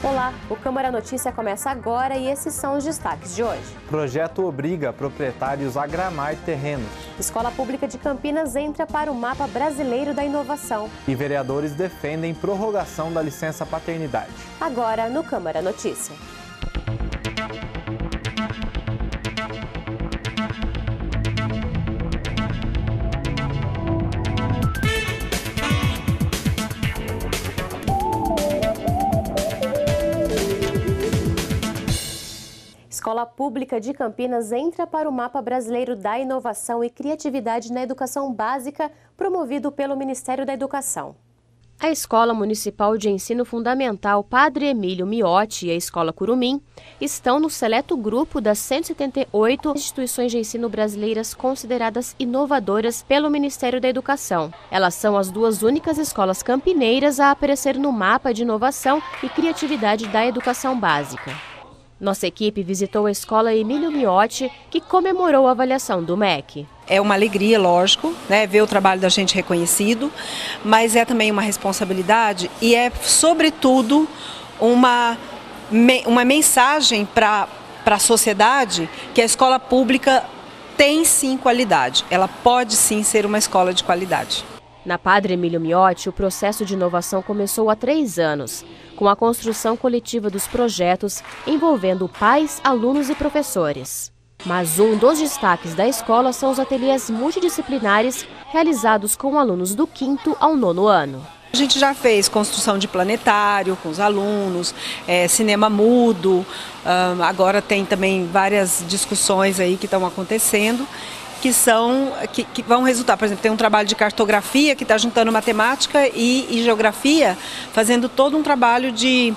Olá, o Câmara Notícia começa agora e esses são os destaques de hoje. Projeto obriga proprietários a gramar terrenos. Escola Pública de Campinas entra para o Mapa Brasileiro da Inovação. E vereadores defendem prorrogação da licença paternidade. Agora no Câmara Notícia. Escola Pública de Campinas entra para o Mapa Brasileiro da Inovação e Criatividade na Educação Básica, promovido pelo Ministério da Educação. A Escola Municipal de Ensino Fundamental Padre Emílio Miotti e a Escola Curumim estão no seleto grupo das 178 instituições de ensino brasileiras consideradas inovadoras pelo Ministério da Educação. Elas são as duas únicas escolas campineiras a aparecer no Mapa de Inovação e Criatividade da Educação Básica. Nossa equipe visitou a Escola Emílio Miotti, que comemorou a avaliação do MEC. É uma alegria, lógico, né, ver o trabalho da gente reconhecido, mas é também uma responsabilidade e é, sobretudo, uma mensagem para a sociedade que a escola pública tem sim qualidade, ela pode sim ser uma escola de qualidade. Na Padre Emílio Miotti, o processo de inovação começou há 3 anos, com a construção coletiva dos projetos envolvendo pais, alunos e professores. Mas um dos destaques da escola são os ateliês multidisciplinares realizados com alunos do 5º ao 9º ano. A gente já fez construção de planetário com os alunos, cinema mudo, agora tem também várias discussões aí que estão acontecendo. Que vão resultar, por exemplo, tem um trabalho de cartografia que está juntando matemática e geografia, fazendo todo um trabalho de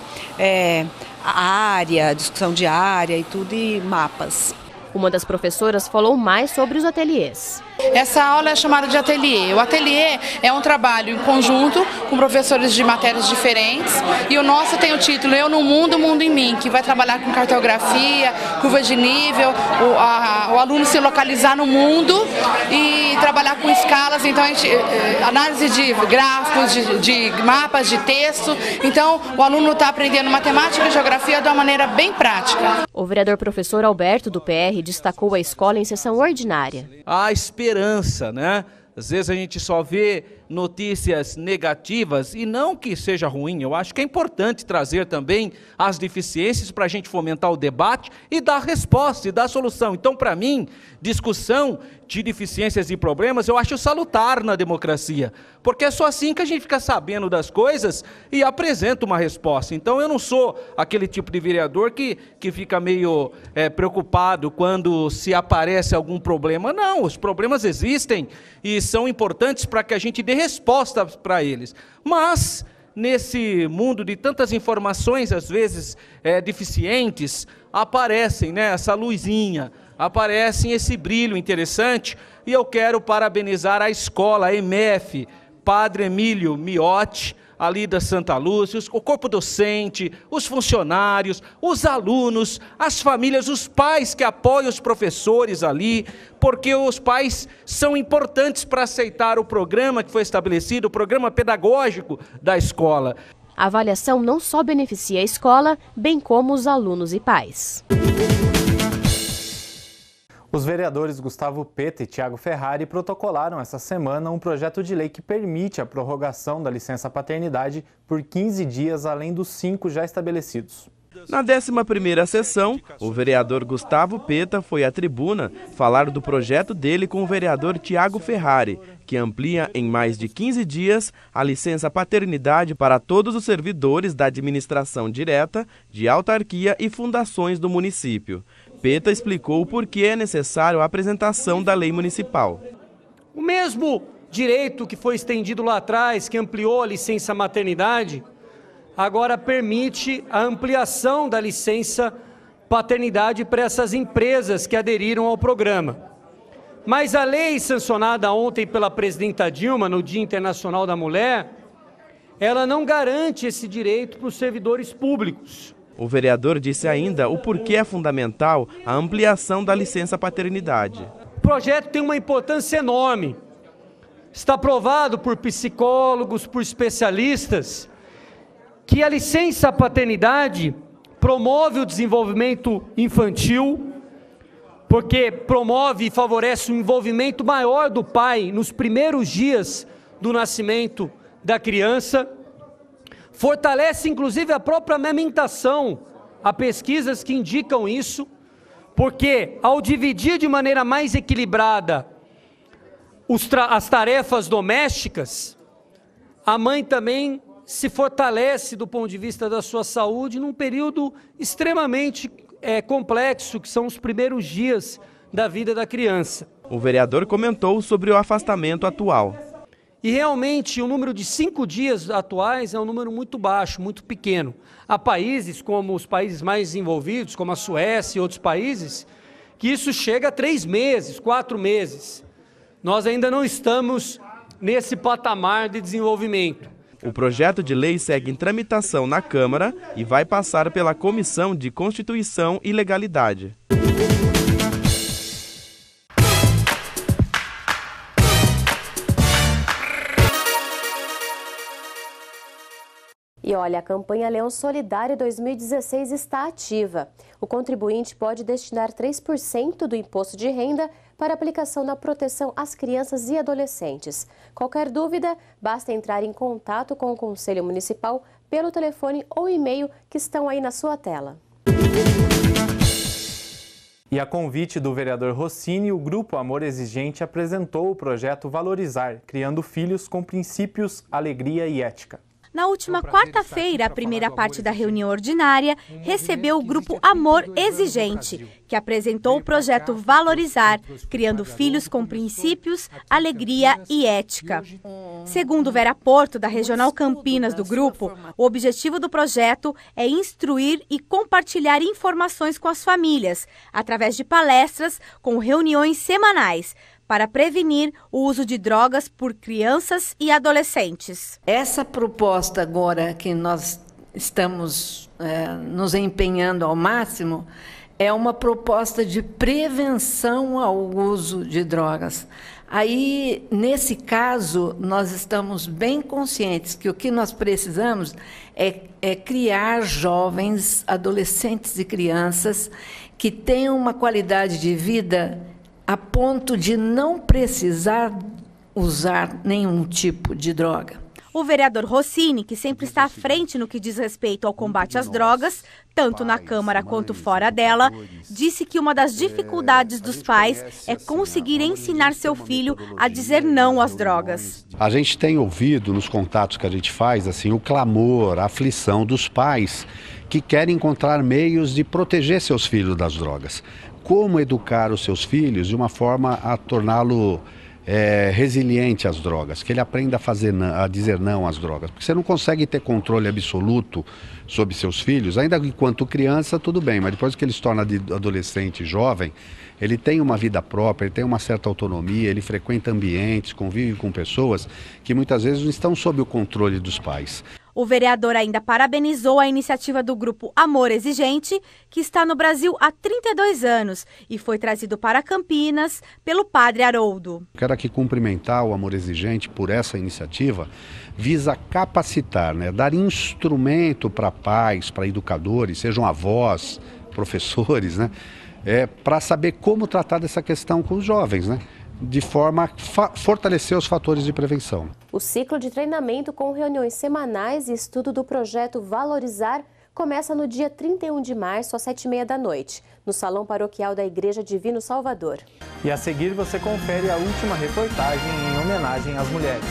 área, discussão de área e tudo, e mapas. Uma das professoras falou mais sobre os ateliês. Essa aula é chamada de ateliê. O ateliê é um trabalho em conjunto com professores de matérias diferentes e o nosso tem o título Eu no Mundo, o Mundo em Mim, que vai trabalhar com cartografia, curva de nível, o aluno se localizar no mundo e trabalhar com escalas, então análise de gráficos, de mapas, de texto. Então o aluno está aprendendo matemática e geografia de uma maneira bem prática. O vereador professor Alberto do PR destacou a escola em sessão ordinária. A esperança, né? Às vezes a gente só vê notícias negativas e não que seja ruim, eu acho que é importante trazer também as deficiências para a gente fomentar o debate e dar resposta e dar solução. Então, para mim, discussão de deficiências e problemas eu acho salutar na democracia, porque é só assim que a gente fica sabendo das coisas e apresenta uma resposta. Então eu não sou aquele tipo de vereador que fica meio preocupado quando se aparece algum problema. Não, os problemas existem e são importantes para que a gente dê resposta para eles. Mas nesse mundo de tantas informações, às vezes deficientes, aparecem, né, essa luzinha, aparece esse brilho interessante, e eu quero parabenizar a escola, a EMF, Padre Emílio Miotti, ali da Santa Lúcia, o corpo docente, os funcionários, os alunos, as famílias, os pais que apoiam os professores ali, porque os pais são importantes para aceitar o programa que foi estabelecido, o programa pedagógico da escola. A avaliação não só beneficia a escola, bem como os alunos e pais. Os vereadores Gustavo Peta e Thiago Ferrari protocolaram essa semana um projeto de lei que permite a prorrogação da licença paternidade por 15 dias, além dos 5 já estabelecidos. Na 11ª sessão, o vereador Gustavo Peta foi à tribuna falar do projeto dele com o vereador Thiago Ferrari, que amplia em mais de 15 dias a licença paternidade para todos os servidores da administração direta, de autarquia e fundações do município. Peta explicou o porquê é necessário a apresentação da lei municipal. O mesmo direito que foi estendido lá atrás, que ampliou a licença maternidade, agora permite a ampliação da licença paternidade para essas empresas que aderiram ao programa. Mas a lei sancionada ontem pela presidenta Dilma, no Dia Internacional da Mulher, ela não garante esse direito para os servidores públicos. O vereador disse ainda o porquê é fundamental a ampliação da licença paternidade. O projeto tem uma importância enorme. Está aprovado por psicólogos, por especialistas, que a licença paternidade promove o desenvolvimento infantil, porque promove e favorece um envolvimento maior do pai nos primeiros dias do nascimento da criança, fortalece inclusive a própria amamentação. Há pesquisas que indicam isso, porque ao dividir de maneira mais equilibrada as tarefas domésticas, a mãe também se fortalece do ponto de vista da sua saúde num período extremamente complexo, que são os primeiros dias da vida da criança. O vereador comentou sobre o afastamento atual. E realmente o número de 5 dias atuais é um número muito baixo, muito pequeno. Há países como os países mais desenvolvidos, como a Suécia e outros países, que isso chega a 3 meses, 4 meses. Nós ainda não estamos nesse patamar de desenvolvimento. O projeto de lei segue em tramitação na Câmara e vai passar pela Comissão de Constituição e Legalidade. E olha, a campanha Leão Solidário 2016 está ativa. O contribuinte pode destinar 3% do imposto de renda para aplicação na proteção às crianças e adolescentes. Qualquer dúvida, basta entrar em contato com o Conselho Municipal pelo telefone ou e-mail que estão aí na sua tela. E a convite do vereador Rossini, o Grupo Amor Exigente apresentou o projeto Valorizar, criando filhos com princípios, alegria e ética. Na última quarta-feira, a primeira parte da reunião ordinária recebeu o Grupo Amor Exigente, que apresentou o projeto Valorizar, criando filhos com princípios, alegria e ética. Segundo Vera Porto, da Regional Campinas do grupo, o objetivo do projeto é instruir e compartilhar informações com as famílias, através de palestras com reuniões semanais, para prevenir o uso de drogas por crianças e adolescentes. Essa proposta agora que nós estamos nos empenhando ao máximo é uma proposta de prevenção ao uso de drogas. Aí, nesse caso, nós estamos bem conscientes que o que nós precisamos é criar jovens, adolescentes e crianças que tenham uma qualidade de vida a ponto de não precisar usar nenhum tipo de droga. O vereador Rossini, que sempre está à frente no que diz respeito ao combate às drogas, tanto na Câmara quanto fora dela, disse que uma das dificuldades dos pais é conseguir ensinar seu filho a dizer não às drogas. A gente tem ouvido nos contatos que a gente faz assim, o clamor, a aflição dos pais que querem encontrar meios de proteger seus filhos das drogas. Como educar os seus filhos de uma forma a torná-lo resiliente às drogas, que ele aprenda a dizer não às drogas. Porque você não consegue ter controle absoluto sobre seus filhos, ainda enquanto criança tudo bem, mas depois que ele se torna adolescente, jovem, ele tem uma vida própria, ele tem uma certa autonomia, ele frequenta ambientes, convive com pessoas que muitas vezes não estão sob o controle dos pais. O vereador ainda parabenizou a iniciativa do Grupo Amor Exigente, que está no Brasil há 32 anos e foi trazido para Campinas pelo padre Haroldo. Quero aqui cumprimentar o Amor Exigente por essa iniciativa, visa capacitar, dar instrumento para pais, para educadores, sejam avós, professores, para saber como tratar dessa questão com os jovens, de forma a fortalecer os fatores de prevenção. O ciclo de treinamento com reuniões semanais e estudo do projeto Valorizar começa no dia 31 de março, às 7h30 da noite, no Salão Paroquial da Igreja Divino Salvador. E a seguir você confere a última reportagem em homenagem às mulheres.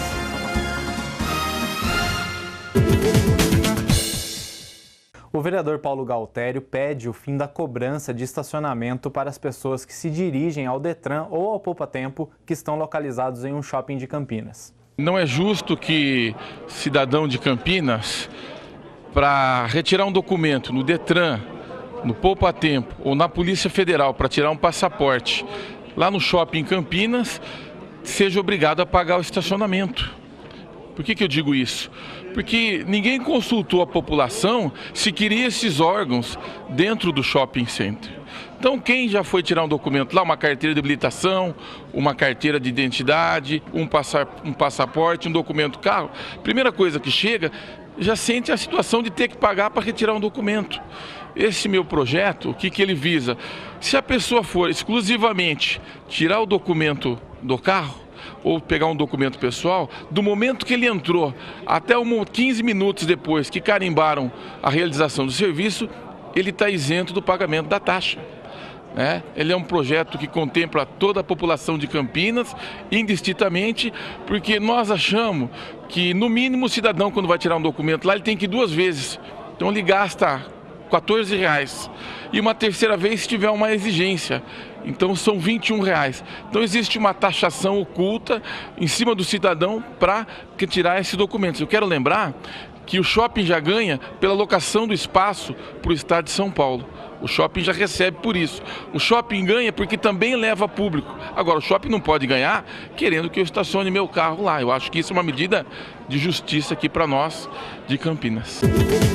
O vereador Paulo Galtério pede o fim da cobrança de estacionamento para as pessoas que se dirigem ao Detran ou ao Poupa Tempo que estão localizados em um shopping de Campinas. Não é justo que cidadão de Campinas, para retirar um documento no Detran, no Poupa Tempo ou na Polícia Federal para tirar um passaporte lá no shopping em Campinas, seja obrigado a pagar o estacionamento. Por que eu digo isso? Porque ninguém consultou a população se queria esses órgãos dentro do shopping center. Então quem já foi tirar um documento lá, uma carteira de habilitação, uma carteira de identidade, um passaporte, um documento carro, primeira coisa que chega, já sente a situação de ter que pagar para retirar um documento. Esse meu projeto, o que ele visa? Se a pessoa for exclusivamente tirar o documento do carro, ou pegar um documento pessoal, do momento que ele entrou até 15 minutos depois que carimbaram a realização do serviço, ele está isento do pagamento da taxa. Ele é um projeto que contempla toda a população de Campinas, indistintamente, porque nós achamos que, no mínimo, o cidadão, quando vai tirar um documento lá, ele tem que ir 2 vezes. Então, ele gasta R$14 e uma terceira vez se tiver uma exigência. Então, são R$21. Então, existe uma taxação oculta em cima do cidadão para tirar esses documentos. Eu quero lembrar que o shopping já ganha pela locação do espaço para o estado de São Paulo. O shopping já recebe por isso. O shopping ganha porque também leva público. Agora, o shopping não pode ganhar querendo que eu estacione meu carro lá. Eu acho que isso é uma medida de justiça aqui para nós de Campinas.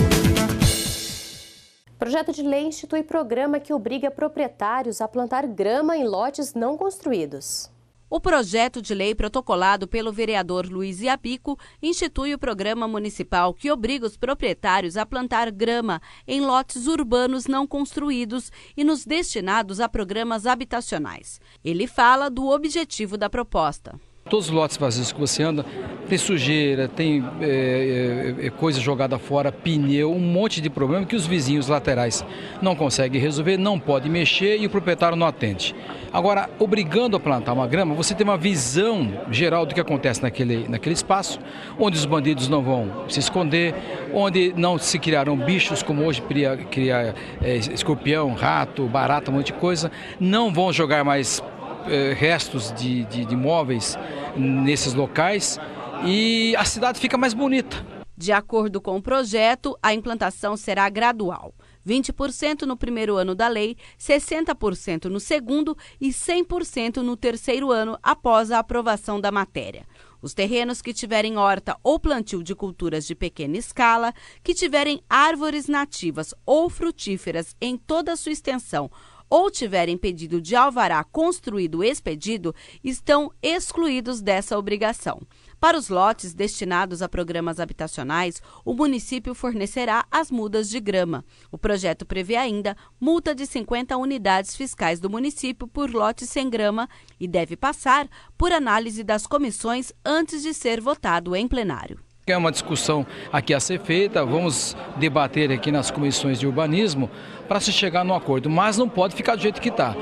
Projeto de lei institui programa que obriga proprietários a plantar grama em lotes não construídos. O projeto de lei protocolado pelo vereador Luiz Iapico institui o programa municipal que obriga os proprietários a plantar grama em lotes urbanos não construídos e nos destinados a programas habitacionais. Ele fala do objetivo da proposta. Todos os lotes vazios que você anda, tem sujeira, tem coisa jogada fora, pneu, um monte de problema que os vizinhos laterais não conseguem resolver, não podem mexer e o proprietário não atende. Agora, obrigando a plantar uma grama, você tem uma visão geral do que acontece naquele espaço, onde os bandidos não vão se esconder, onde não se criarão bichos como hoje cria escorpião, rato, barata, um monte de coisa, não vão jogar mais restos de móveis nesses locais e a cidade fica mais bonita. De acordo com o projeto, a implantação será gradual. 20% no primeiro ano da lei, 60% no segundo e 100% no terceiro ano após a aprovação da matéria. Os terrenos que tiverem horta ou plantio de culturas de pequena escala, que tiverem árvores nativas ou frutíferas em toda a sua extensão, ou tiverem pedido de alvará construído expedido, estão excluídos dessa obrigação. Para os lotes destinados a programas habitacionais, o município fornecerá as mudas de grama. O projeto prevê ainda multa de 50 unidades fiscais do município por lote sem grama e deve passar por análise das comissões antes de ser votado em plenário. É uma discussão aqui a ser feita, vamos debater aqui nas comissões de urbanismo para se chegar num acordo, mas não pode ficar do jeito que está.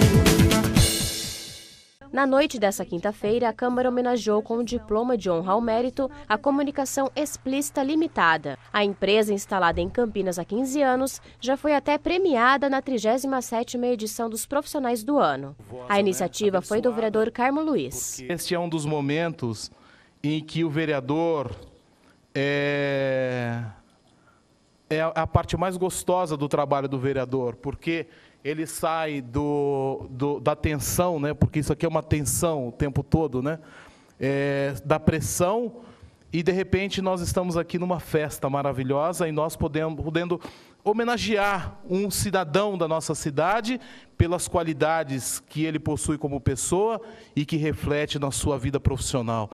Na noite dessa quinta-feira, a Câmara homenageou com o diploma de honra ao mérito a Comunicação Explícita Limitada. A empresa, instalada em Campinas há 15 anos, já foi até premiada na 37ª edição dos Profissionais do Ano. A iniciativa foi do vereador Carmo Luiz. Este é um dos momentos em que o vereador é a parte mais gostosa do trabalho do vereador, porque ele sai da tensão, né? Porque isso aqui é uma tensão o tempo todo, né? Da pressão, e de repente nós estamos aqui numa festa maravilhosa e nós podendo homenagear um cidadão da nossa cidade pelas qualidades que ele possui como pessoa e que reflete na sua vida profissional.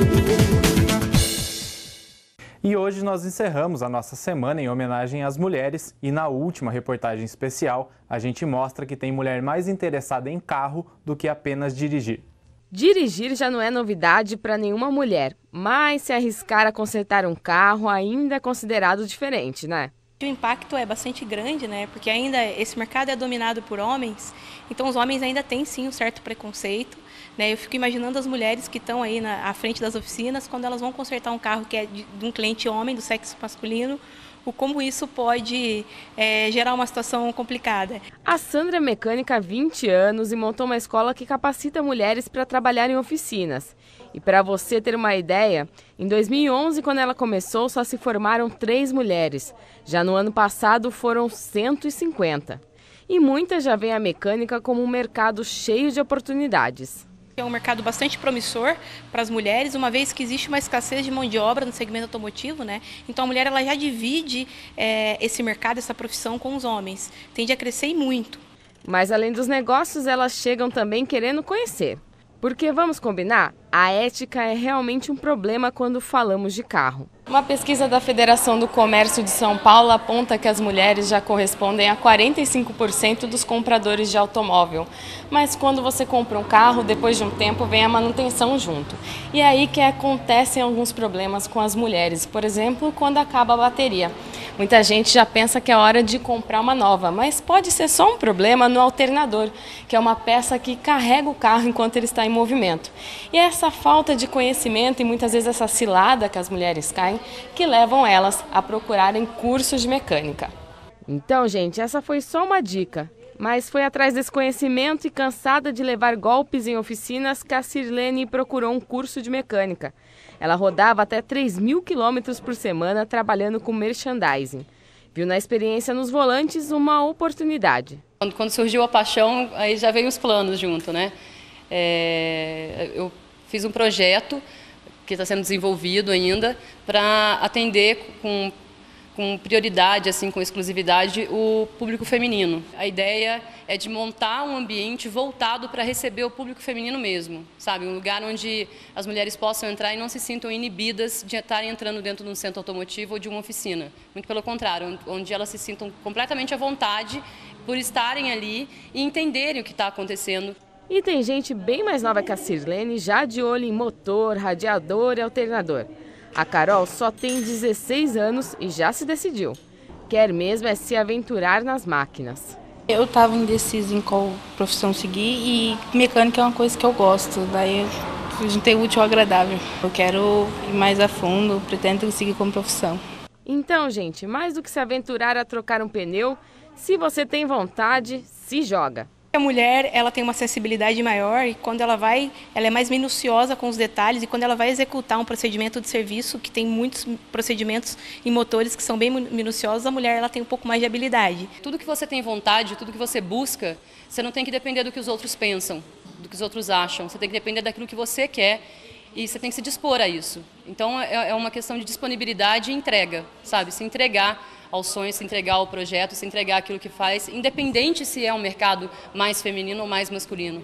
E hoje nós encerramos a nossa semana em homenagem às mulheres e na última reportagem especial a gente mostra que tem mulher mais interessada em carro do que apenas dirigir. Dirigir já não é novidade para nenhuma mulher, mas se arriscar a consertar um carro ainda é considerado diferente, né? O impacto é bastante grande, né? Porque ainda esse mercado é dominado por homens, então os homens ainda têm sim um certo preconceito, né? Eu fico imaginando as mulheres que estão aí à frente das oficinas, quando elas vão consertar um carro que é de um cliente homem, do sexo masculino, como isso pode gerar uma situação complicada. A Sandra é mecânica há 20 anos e montou uma escola que capacita mulheres para trabalhar em oficinas. E para você ter uma ideia, em 2011, quando ela começou, só se formaram 3 mulheres. Já no ano passado foram 150. E muitas já veem a mecânica como um mercado cheio de oportunidades. É um mercado bastante promissor para as mulheres, uma vez que existe uma escassez de mão de obra no segmento automotivo, né? Então a mulher ela já divide esse mercado, essa profissão com os homens. Tende a crescer e muito. Mas além dos negócios, elas chegam também querendo conhecer. Porque, vamos combinar, a ética é realmente um problema quando falamos de carro. Uma pesquisa da Federação do Comércio de São Paulo aponta que as mulheres já correspondem a 45% dos compradores de automóvel. Mas quando você compra um carro, depois de um tempo vem a manutenção junto. E é aí que acontecem alguns problemas com as mulheres, por exemplo, quando acaba a bateria. Muita gente já pensa que é hora de comprar uma nova, mas pode ser só um problema no alternador, que é uma peça que carrega o carro enquanto ele está em movimento. E é essa falta de conhecimento e muitas vezes essa cilada que as mulheres caem que levam elas a procurarem cursos de mecânica. Então, gente, essa foi só uma dica. Mas foi atrás desse conhecimento e cansada de levar golpes em oficinas que a Sirlene procurou um curso de mecânica. Ela rodava até 3.000 quilômetros por semana trabalhando com merchandising. Viu na experiência nos volantes uma oportunidade. Quando surgiu a paixão, aí já veio os planos junto, né? Eu fiz um projeto que está sendo desenvolvido ainda para atender com prioridade, assim, com exclusividade, o público feminino. A ideia é de montar um ambiente voltado para receber o público feminino mesmo, sabe? Um lugar onde as mulheres possam entrar e não se sintam inibidas de estarem entrando dentro de um centro automotivo ou de uma oficina. Muito pelo contrário, onde elas se sintam completamente à vontade por estarem ali e entenderem o que está acontecendo. E tem gente bem mais nova que a Sirlene já de olho em motor, radiador e alternador. A Carol só tem 16 anos e já se decidiu. Quer mesmo é se aventurar nas máquinas. Eu estava indecisa em qual profissão seguir e mecânica é uma coisa que eu gosto. Daí eu juntei o útil ao agradável. Eu quero ir mais a fundo, pretendo seguir como profissão. Então, gente, mais do que se aventurar a trocar um pneu, se você tem vontade, se joga. A mulher, ela tem uma sensibilidade maior e quando ela é mais minuciosa com os detalhes e quando ela vai executar um procedimento de serviço, que tem muitos procedimentos em motores que são bem minuciosos, a mulher ela tem um pouco mais de habilidade. Tudo que você tem vontade, tudo que você busca, você não tem que depender do que os outros pensam, do que os outros acham, você tem que depender daquilo que você quer e você tem que se dispor a isso. Então é uma questão de disponibilidade e entrega, sabe? Se entregar ao sonho, se entregar ao projeto, se entregar aquilo que faz, independente se é um mercado mais feminino ou mais masculino.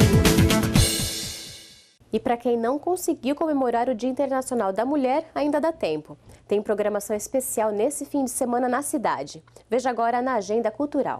E para quem não conseguiu comemorar o Dia Internacional da Mulher, ainda dá tempo. Tem programação especial nesse fim de semana na cidade. Veja agora na Agenda Cultural.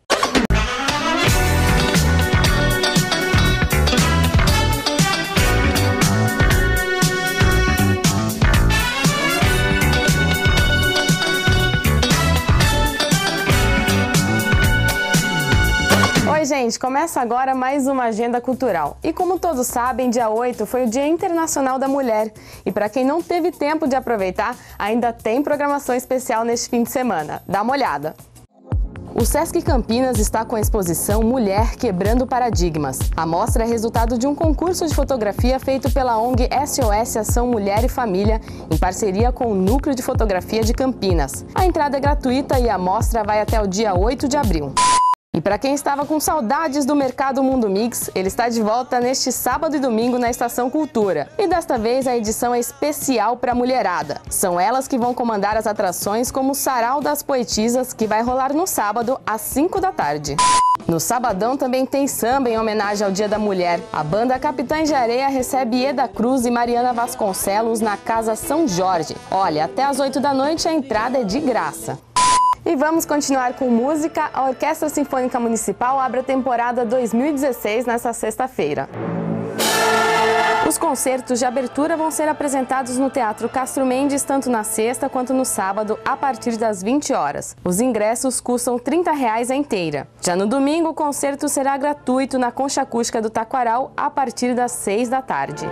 Oi, gente! Começa agora mais uma Agenda Cultural. E como todos sabem, dia 8 foi o Dia Internacional da Mulher. E para quem não teve tempo de aproveitar, ainda tem programação especial neste fim de semana. Dá uma olhada! O Sesc Campinas está com a exposição Mulher Quebrando Paradigmas. A mostra é resultado de um concurso de fotografia feito pela ONG SOS Ação Mulher e Família, em parceria com o Núcleo de Fotografia de Campinas. A entrada é gratuita e a mostra vai até o dia 8 de abril. E para quem estava com saudades do Mercado Mundo Mix, ele está de volta neste sábado e domingo na Estação Cultura. E desta vez a edição é especial para a mulherada. São elas que vão comandar as atrações como o Sarau das Poetisas, que vai rolar no sábado às 5 da tarde. No sabadão também tem samba em homenagem ao Dia da Mulher. A banda Capitães de Areia recebe Eda Cruz e Mariana Vasconcelos na Casa São Jorge. Olha, até às 8 da noite a entrada é de graça. E vamos continuar com música. A Orquestra Sinfônica Municipal abre a temporada 2016 nesta sexta-feira. Os concertos de abertura vão ser apresentados no Teatro Castro Mendes tanto na sexta quanto no sábado, a partir das 20 horas. Os ingressos custam R$ 30 a inteira. Já no domingo, o concerto será gratuito na Concha Acústica do Taquaral, a partir das 6 da tarde.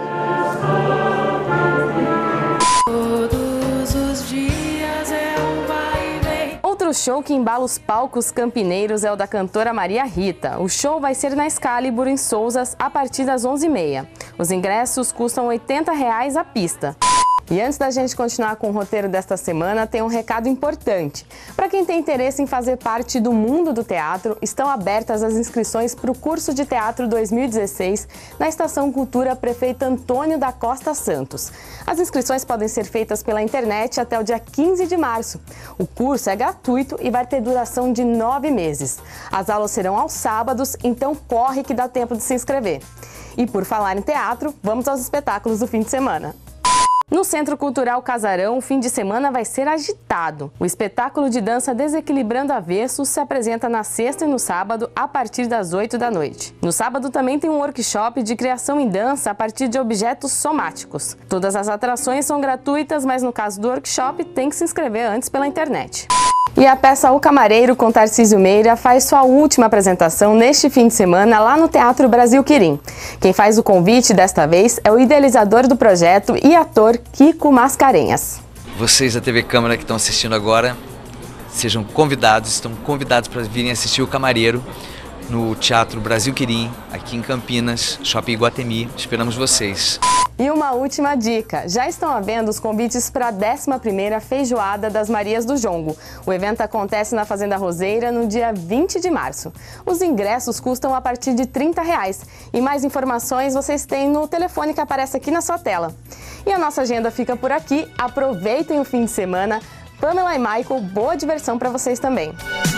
Outro show que embala os palcos campineiros é o da cantora Maria Rita. O show vai ser na Excalibur, em Sousas, a partir das 11h30. Os ingressos custam R$ 80 a pista. E antes da gente continuar com o roteiro desta semana, tem um recado importante. Para quem tem interesse em fazer parte do mundo do teatro, estão abertas as inscrições para o curso de teatro 2016 na Estação Cultura Prefeito Antônio da Costa Santos. As inscrições podem ser feitas pela internet até o dia 15 de março. O curso é gratuito e vai ter duração de 9 meses. As aulas serão aos sábados, então corre que dá tempo de se inscrever. E por falar em teatro, vamos aos espetáculos do fim de semana. No Centro Cultural Casarão, o fim de semana vai ser agitado. O espetáculo de dança Desequilibrando Avessos se apresenta na sexta e no sábado, a partir das 8 da noite. No sábado também tem um workshop de criação em dança a partir de objetos somáticos. Todas as atrações são gratuitas, mas no caso do workshop tem que se inscrever antes pela internet. E a peça O Camareiro, com Tarcísio Meira, faz sua última apresentação neste fim de semana lá no Teatro Brasil Quirim. Quem faz o convite desta vez é o idealizador do projeto e ator Kiko Mascarenhas. Vocês da TV Câmara que estão assistindo agora, estão convidados para virem assistir O Camareiro no Teatro Brasil Quirim, aqui em Campinas, Shopping Iguatemi. Esperamos vocês. E uma última dica, já estão havendo os convites para a 11ª Feijoada das Marias do Jongo. O evento acontece na Fazenda Roseira no dia 20 de março. Os ingressos custam a partir de R$30. E mais informações vocês têm no telefone que aparece aqui na sua tela. E a nossa agenda fica por aqui, aproveitem o fim de semana. Pamela e Michael, boa diversão para vocês também.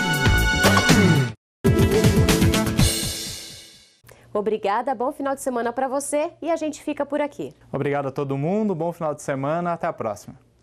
Obrigada, bom final de semana para você e a gente fica por aqui. Obrigado a todo mundo, bom final de semana, até a próxima.